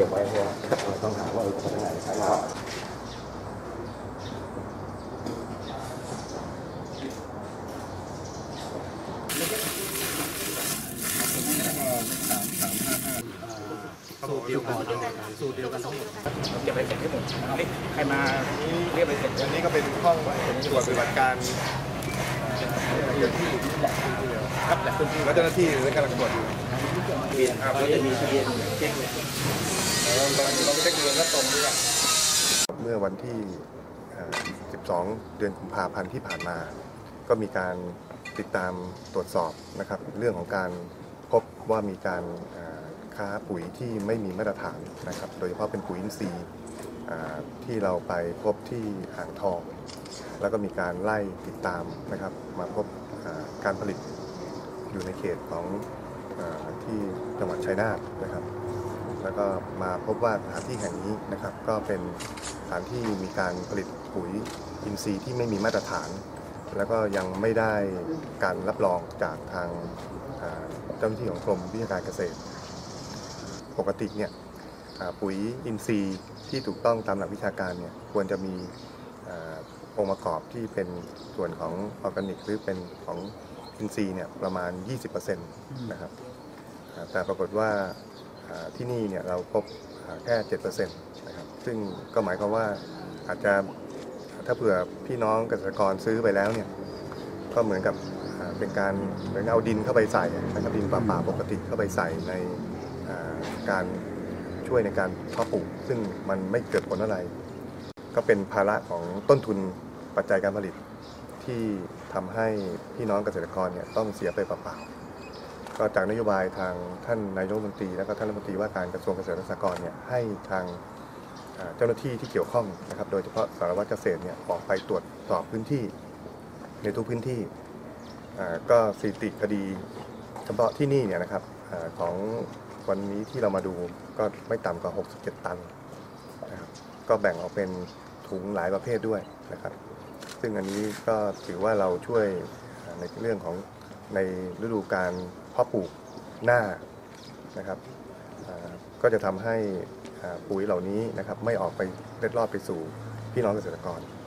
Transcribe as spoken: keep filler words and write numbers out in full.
ไว้เพราะเราต้องหาว่าเราจะทำยังไงใช่ครับสูตรเดียวกันสูตรเดียวกันทั้งหมดเก็บไปเสร็จให้หมดนี่ใครมาเรียกไปเสร็จอันนี้ก็เป็นห้องตรวจปฏิบัติการครับแหละพื้นที่แล้วเจ้าหน้าที่ในการตรวจอยู่เบียนครับแล้วจะมีทะเบียนเช็คเลยเราเราไม่ได้เงินก็ตรงด้วยเมื่อวันที่สิบสองเดือนกุมภาพันธ์ที่ผ่านมาก็มีการติดตามตรวจสอบนะครับเรื่องของการพบว่ามีการค้าปุ๋ยที่ไม่มีมาตรฐานนะครับโดยเฉพาะเป็นปุ๋ยอินทรีย์ที่เราไปพบที่อ่างทองแล้วก็มีการไล่ติดตามนะครับมาพบการผลิตอยู่ในเขตของที่จังหวัดชัยนาทนะครับแล้วก็มาพบว่าสถานที่แห่งนี้นะครับก็เป็นสถานที่มีการผลิตปุ๋ยอินทรีย์ที่ไม่มีมาตรฐานแล้วก็ยังไม่ได้การรับรองจากทางเจ้าหน้าที่ของกรมวิชาการเกษตรปกติเนี่ยปุ๋ยอินทรีย์ที่ถูกต้องตามหลักวิชาการเนี่ยควรจะมีองค์ประกอบที่เป็นส่วนของออร์แกนิกหรือเป็นของอินทรีย์เนี่ยประมาณ ยี่สิบเปอร์เซ็นต์ นะครับแต่ปรากฏว่าที่นี่เนี่ยเราพบแค่ เจ็ดเปอร์เซ็นต์ นะครับซึ่งก็หมายความว่าอาจจะถ้าเผื่อพี่น้องเกษตรกรซื้อไปแล้วเนี่ยก็เหมือนกับเป็นการเหมือนเอาดินเข้าไปใส่นะครับดินเปล่าๆปกติเข้าไปใส่ในการช่วยในการเพาะปลูกซึ่งมันไม่เกิดผลอะไรก็เป็นภาระของต้นทุนปัจจัยการผลิตที่ทำให้พี่น้องเกษตรกรเนี่ยต้องเสียไปเปล่าๆก็จากนโยบายทางท่านนายกรัฐมนตรีและก็ท่านรัฐมนตรีว่าการกระทรวงเกษตรและสหกรณ์เนี่ยให้ทางเจ้าหน้าที่ที่เกี่ยวข้องนะครับโดยเฉพาะสารวัตรเกษตรเนี่ยออกไปตรวจสอบพื้นที่ในทุกพื้นที่ก็สถิติคดีเฉพาะที่นี่เนี่ยนะครับของวันนี้ที่เรามาดูก็ไม่ต่ำกว่าหกสิบเจ็ดตันนะครับก็แบ่งออกเป็นถุงหลายประเภทด้วยนะครับซึ่งอันนี้ก็ถือว่าเราช่วยในเรื่องของในฤดูการเพาะปลูกหน้านะครับก็จะทำให้ปุ๋ยเหล่านี้นะครับไม่ออกไปเล็ดลอดไปสู่พี่น้องเกษตรกร